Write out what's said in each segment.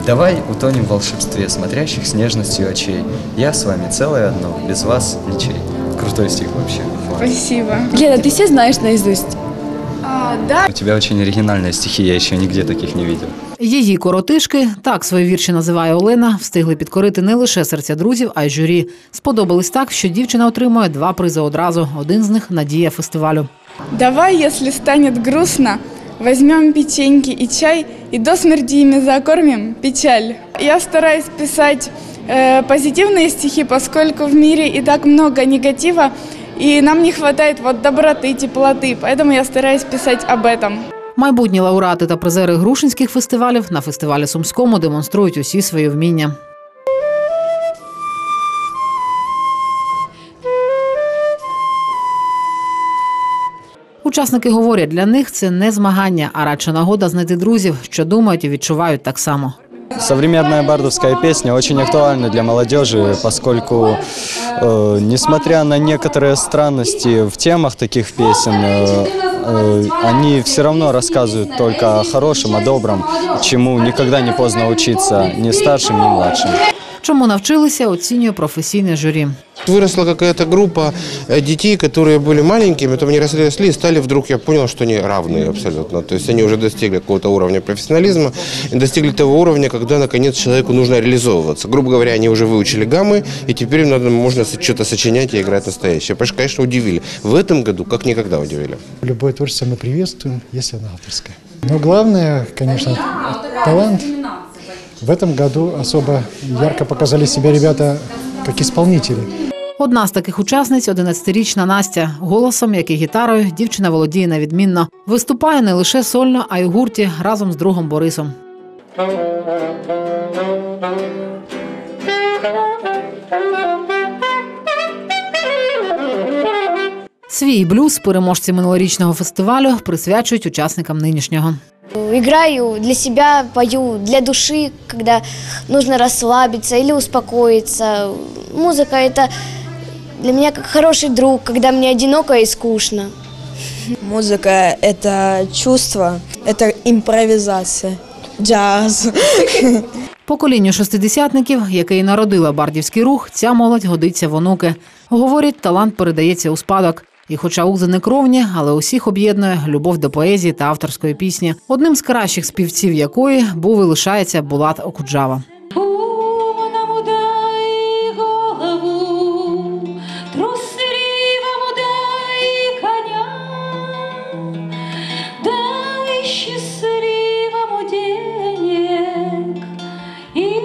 Давай утонем в волшебстве смотрящих с нежностью очей. Я с вами целое одно, без вас ничей. Крутой стих вообще. Спасибо. Лена, ты все знаешь наизусть? Да. У тебя очень оригинальные стихи, я еще нигде таких не видел. Її коротишки, так свої вірші називає Олена, встигли підкорити не лише серця друзів, а й журі. Сподобались так, що дівчина отримує 2 призи одразу. Один з них – надія фестивалю. Давай, если станет грустно, возьмем печеньки и чай и до смерти ими закормим печаль. Я стараюсь писать позитивные стихи, поскольку в мире и так много негатива, и нам не хватает доброты, теплоты, поэтому я стараюсь писать об этом. Майбутні лауреати та призери грушинських фестивалів на фестивалі Сумському демонструють усі свої вміння. Учасники говорять, для них це не змагання, а радше нагода знайти друзів, що думають і відчувають так само. Современная бардовская песня очень актуальна для молодежи, поскольку, несмотря на некоторые странности в темах таких песен, они все равно рассказывают только о хорошем, о добром, чему никогда не поздно учиться ни старшим, ни младшим. Чому навчилися, оцінює професійне журі. Выросла какая-то группа детей, которые были маленькими, потом они росли и стали вдруг, я понял, что они равные абсолютно. То есть они уже достигли какого-то уровня профессионализма, достигли того уровня, когда наконец человеку нужно реализовываться. Грубо говоря, они уже выучили гаммы, и теперь им можно что-то сочинять и играть настоящее. Потому что, конечно, удивили. В этом году как никогда удивили. Любое творчество мы приветствуем, если оно авторское. Но главное, конечно, талант. В этом году особо ярко показали себя ребята как исполнители. Одна з таких учасниць – 11-річна Настя. Голосом, як і гітарою, дівчина володіє невідмінно. Виступає не лише сольно, а й у гурті разом з другом Борисом. Свій блюз переможці минулорічного фестивалю присвячують учасникам нинішнього. Играю для себя, пою для души, когда нужно расслабиться или успокоиться. Музыка – это для меня как хороший друг, когда мне одиноко и скучно. Музыка – это чувство, это импровизация, джаз. Поколінню шестидесятників, яке і народило бардівський рух, ця молодь годиться в онуки. Говорять, талант передається у спадок. І хоча узи не кровні, але усіх об'єднує любов до поезії та авторської пісні, одним з кращих співців якої був і лишається Булат Окуджава.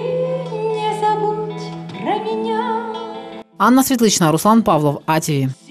Анна Світлична, Руслан Павлов, АТВ.